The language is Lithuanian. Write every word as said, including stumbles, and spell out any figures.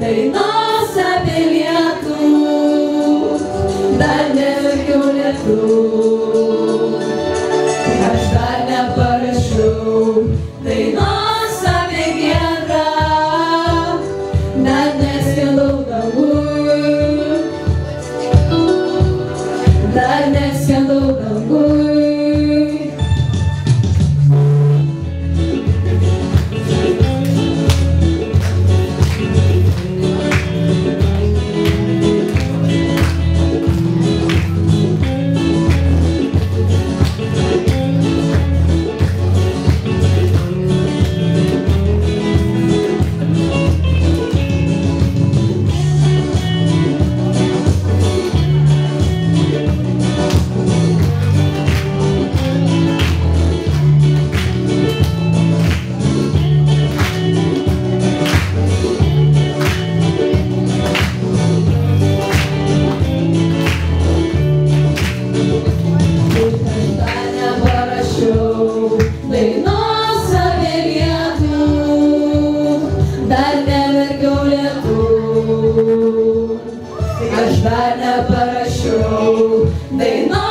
dainos apie lietų, dar neverkiau lietų. Aš dar neparašiau dainos apie giedrą, dar neskendau danguj, dar neskendau danguj. Dainos apie lietų, dar neverkiau lietų. Aš dar neparašiau dainos